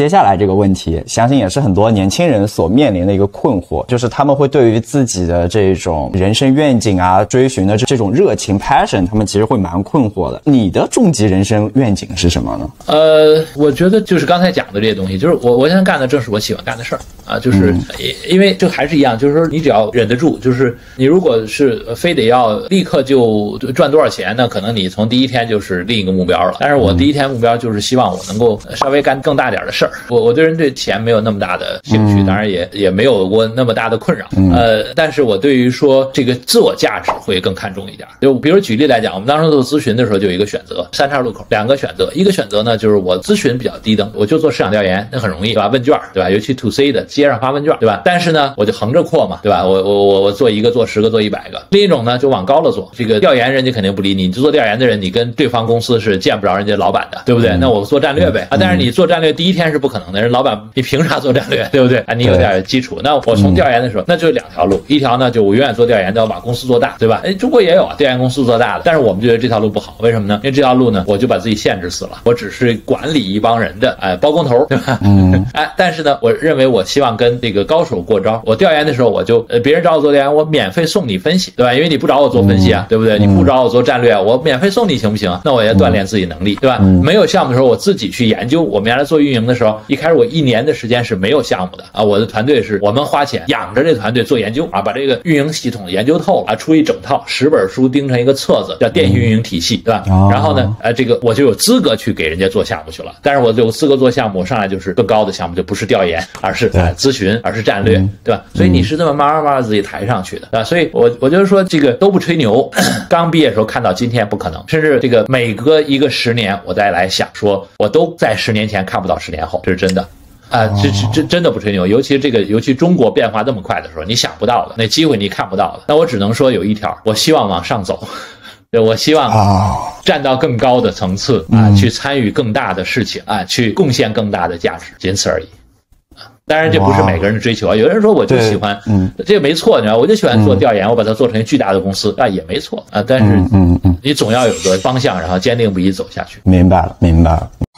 接下来这个问题，相信也是很多年轻人所面临的一个困惑，就是他们会对于自己的这种人生愿景啊，追寻的这种热情 passion， 他们其实会蛮困惑的。你的终极人生愿景是什么呢？ 我觉得就是刚才讲的这些东西，就是我现在干的正是我喜欢干的事儿啊，就是因为就还是一样，就是说你只要忍得住，就是你如果是非得要立刻就赚多少钱呢，可能你从第一天就是另一个目标了。但是我第一天目标就是希望我能够稍微干更大点的事儿。我对人对钱没有那么大的兴趣，当然也没有过那么大的困扰。但是我对于说这个自我价值会更看重一点。就比如举例来讲，我们当时做咨询的时候就有一个选择，三岔路口两个选择，一个选择呢就是我咨询比较低等，我就做市场调研，那很容易对吧？问卷对吧？尤其 to C 的街上发问卷对吧？但是呢我就横着扩嘛对吧？我做一个做10个做100个。另一种呢就往高了做，这个调研人家肯定不理你，你做调研的人你跟对方公司是见不着人家老板的对不对？那我做战略呗啊！但是你做战略第一天是不可能的，人老板你凭啥做战略对不对啊？你有点基础。那我从调研的时候那就两条路，一条呢就我永远做调研，要把公司做大对吧？中国也有啊调研公司做大的，但是我们觉得这条路不好，为什么呢？因为这条路呢我就把自己限制死了，我只是管理一帮人的包工头对吧？但是呢我认为我希望跟这个高手过招。我调研的时候我就别人找我做调研，我免费送你分析对吧？因为你不找我做分析啊对不对？你不找我做战略我免费送你行不行？那我也锻炼自己能力对吧？没有项目的时候我自己去研究。我们原来做运营的时候，一开始我1年的时间是没有项目的啊，我的团队是我们花钱养着这团队做研究啊，把这个运营系统研究透了啊，出一整套10本书钉成一个册子叫电信运营体系对吧？然后呢这个我就有资格去给人家做项目去了。但是我有资格做项目，我上来就是更高的项目，就不是调研而是咨询而是战略对吧？所以你是这么慢慢自己抬上去的啊。所以我就是说这个都不吹牛，刚毕业的时候看到今天不可能，甚至这个每隔一个10年我再来想说我都在10年前看不到10年后，这是真的啊，这真的不吹牛。尤其中国变化这么快的时候，你想不到的那机会你看不到的，那我只能说有一条，我希望往上走。对，我希望站到更高的层次啊，去参与更大的事情啊，去贡献更大的价值，仅此而已。当然这不是每个人的追求啊，有人说我就喜欢这个没错，你知道我就喜欢做调研，我把它做成巨大的公司啊也没错啊，但是你总要有个方向，然后坚定不移走下去。 明白了。